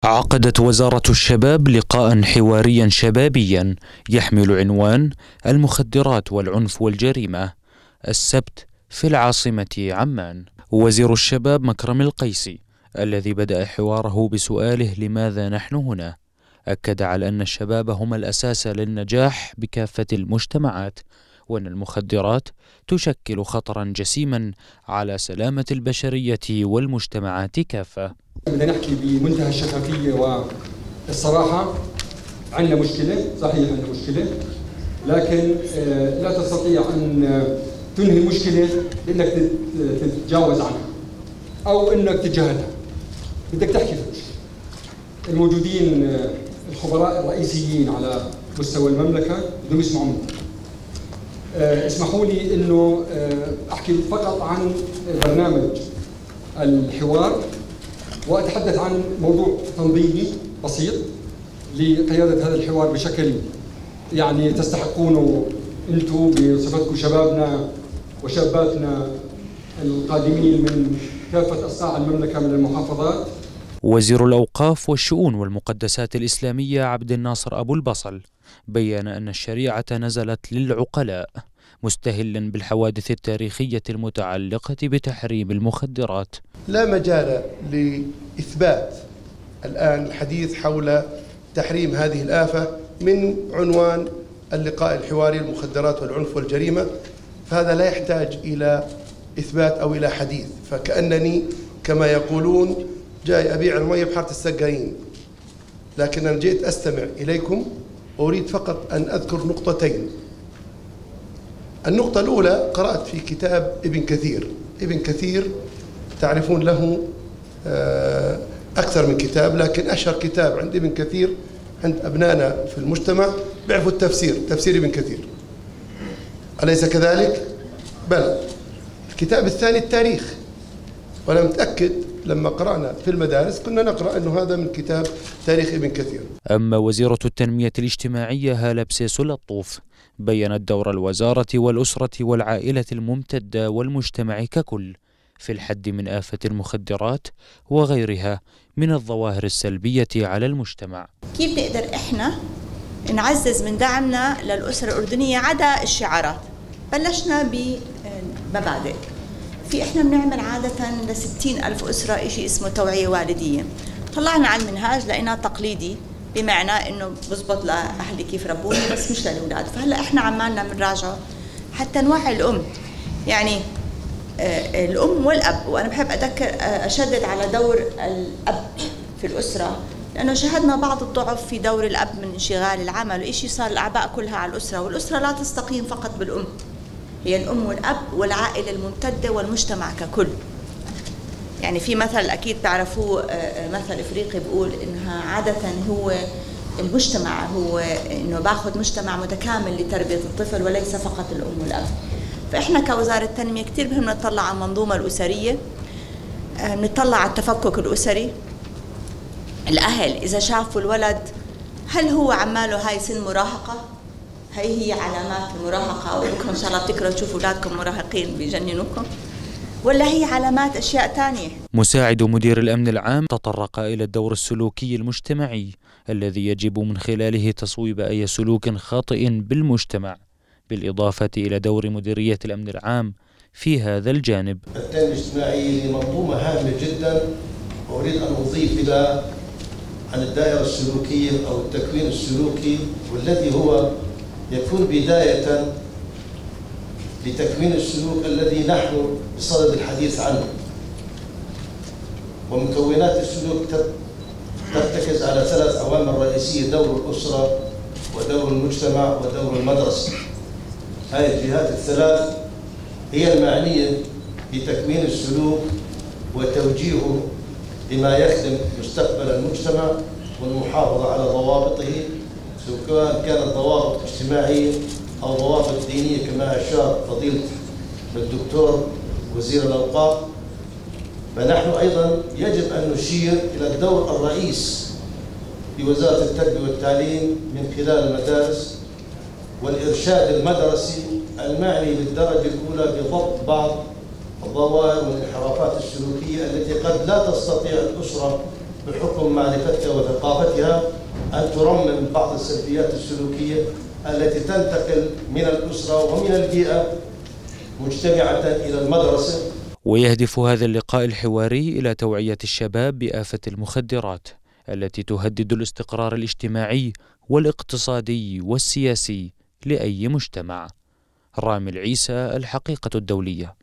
عقدت وزارة الشباب لقاء حواريا شبابيا يحمل عنوان المخدرات والعنف والجريمة السبت في العاصمة عمان. وزير الشباب مكرم القيسي الذي بدأ حواره بسؤاله لماذا نحن هنا، أكد على أن الشباب هم الأساس للنجاح بكافة المجتمعات، وأن المخدرات تشكل خطرا جسيما على سلامة البشرية والمجتمعات كافة. بدنا نحكي بمنتهى الشفافية والصراحة. عندنا مشكلة، صحيح عندنا مشكلة، لكن لا تستطيع أن تنهي المشكلة بأنك تتجاوز عنها أو أنك تتجاهلها. بدك تحكي في المشكلة. الموجودين الخبراء الرئيسيين على مستوى المملكة بدهم يسمعوا مني. اسمحوا لي أنه أحكي فقط عن برنامج الحوار وأتحدث عن موضوع تنظيمي بسيط لقيادة هذا الحوار بشكل يعني تستحقونه أنتم بصفتكم شبابنا وشاباتنا القادمين من كافة أصقاع المملكة من المحافظات. وزير الأوقاف والشؤون والمقدسات الإسلامية عبد الناصر أبو البصل بيّن أن الشريعة نزلت للعقلاء، مستهلا بالحوادث التاريخية المتعلقة بتحريم المخدرات. لا مجال لإثبات الآن الحديث حول تحريم هذه الآفة من عنوان اللقاء الحواري المخدرات والعنف والجريمة، فهذا لا يحتاج إلى إثبات أو إلى حديث، فكأنني كما يقولون جاي أبيع المية بحارة السقايين، لكن أنا جئت أستمع إليكم وأريد فقط أن أذكر نقطتين. النقطة الأولى، قرأت في كتاب ابن كثير تعرفون له أكثر من كتاب، لكن أشهر كتاب عند ابن كثير عند أبنائنا في المجتمع بيعرفوا تفسير ابن كثير، أليس كذلك؟ بل الكتاب الثاني التاريخ، وأنا متأكد لما قرأنا في المدارس كنا نقرأ أنه هذا من كتاب تاريخ ابن كثير. أما وزيرة التنمية الاجتماعية هالة بسيسو لطوف بيّنت دور الوزارة والأسرة والعائلة الممتدة والمجتمع ككل في الحد من آفة المخدرات وغيرها من الظواهر السلبية على المجتمع. كيف نقدر إحنا نعزز من دعمنا للأسرة الأردنية عدا الشعارات؟ بلشنا بمبادئ. إحنا بنعمل عادة ل60,000 أسرة إشي اسمه توعية والدية. طلعنا على المنهاج لقيناه تقليدي، بمعنى إنه بزبط لأهلي كيف ربوني بس مش للأولاد. فهلا إحنا عمالنا بنراجعه حتى نوعي الأم، يعني الأم والأب. وأنا بحب أشدد على دور الأب في الأسرة، لأنه شاهدنا بعض الضعف في دور الأب من انشغال العمل وإشي صار الأعباء كلها على الأسرة، والأسرة لا تستقيم فقط بالأم، هي الأم والأب والعائلة الممتدة والمجتمع ككل. يعني في مثل أكيد تعرفوه، مثل إفريقي بيقول إنها عادة هو المجتمع هو إنه باخذ مجتمع متكامل لتربية الطفل وليس فقط الأم والأب. فإحنا كوزارة التنمية كتير بهمنا نطلع على المنظومة الأسرية، نطلع على التفكك الأسري. الأهل إذا شافوا الولد هل هو عماله هاي سن مراهقة، هي علامات المراهقة، وبكرة إن شاء الله بتكرهوا تشوفوا أولادكم مراهقين بيجننوكم، ولا هي علامات أشياء تانية؟ مساعد مدير الأمن العام تطرق إلى الدور السلوكي المجتمعي الذي يجب من خلاله تصويب أي سلوك خاطئ بالمجتمع، بالإضافة إلى دور مديرية الأمن العام في هذا الجانب. التنمية الاجتماعية منظومة هامة جدا، وأريد أن أضيف إلى عن الدائرة السلوكية أو التكوين السلوكي، والذي هو يكون بداية لتكوين السلوك الذي نحن بصدد الحديث عنه. ومكونات السلوك ترتكز على 3 عوامل رئيسية: دور الأسرة ودور المجتمع ودور المدرسة. هذه الجهات الثلاث هي المعنية بتكوين السلوك وتوجيهه لما يخدم مستقبل المجتمع والمحافظة على ضوابطه، سواء كانت ضوابط اجتماعية أو ضوابط دينية كما أشار فضيلة الدكتور وزير الأوقاف. فنحن أيضا يجب أن نشير إلى الدور الرئيس لوزارة التربية والتعليم من خلال المدارس والإرشاد المدرسي المعني بالدرجة الأولى بضبط بعض الظواهر والانحرافات السلوكية التي قد لا تستطيع الأسرة بحكم معرفتها وثقافتها أن ترمم بعض السلبيات السلوكية التي تنتقل من الأسرة ومن البيئة مجتمعة إلى المدرسة. ويهدف هذا اللقاء الحواري إلى توعية الشباب بآفة المخدرات التي تهدد الاستقرار الاجتماعي والاقتصادي والسياسي لأي مجتمع. رامي العيسى، الحقيقة الدولية.